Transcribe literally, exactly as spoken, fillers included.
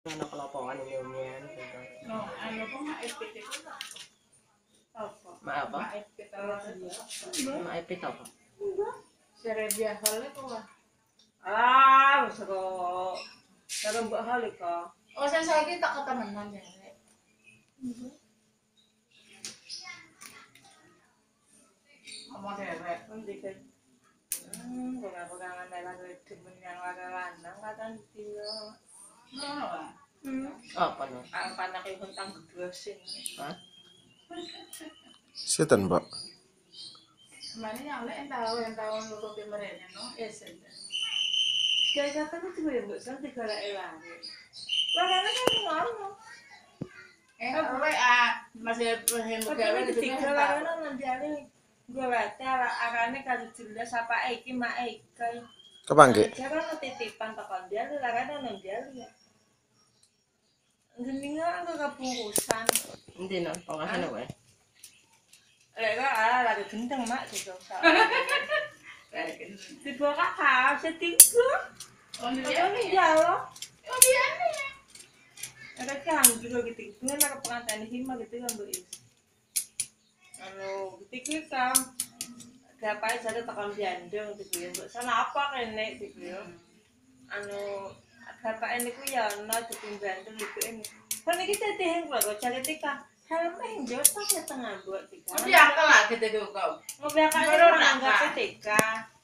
Ano kelopokan umumnya gitu. No, ano po maipit ito? Opo. Maapa? Maipit talaga dia. Maipit ako. Serebia hali ko ba? Ah, gusto ko. Pero bahali ka. O sa sa kita katamanan niya. Amo dere. Hindi ka. Hmm, baga-baga na lang ito mo niyang wagalanang katantiyo. No, no ba? Hmm. Oh, paano? Ang panakihuntang gudwasin. Ha? Setan, Pak. Mani yang lain tahu yang tahu nurut di mereka, no? Esen. Kaya ka na ito yung gusto, di ka na ilari. Wala na kayo ano. Eh, ore ah masih masih Pag magawa kami gitu tiga kan. wala na nandiyan. Gue bata, arane kada tila sa paiki maikay. Kapangge. Cara natitipan pa kandiyan, lara na nandiyan ya. Ang galing nga ang kakapurusan. Hindi na, pangasan ako eh. Lega ah, lagi gendeng mak gitu. Tiba kakak, setinggu. Oh, Ano dia ni ni. jalo? Oh, dia ni. Ada kan juga gitu. Nggak nak pengantin hima gitu kan bu is. Ano, gitu kan. Dapat saya tekan jandeng gitu ya. Sana apa kene gitu ya. Ano, dapat ini ku ya na tekan jandeng gitu ini. Kan kita teheng baru cari tika. Helmnya hijau pakai tengah buat tika. Oh, dia akal lah gitu kau. Ngobrol kan Baru orang nak, nggak Kak. ketika.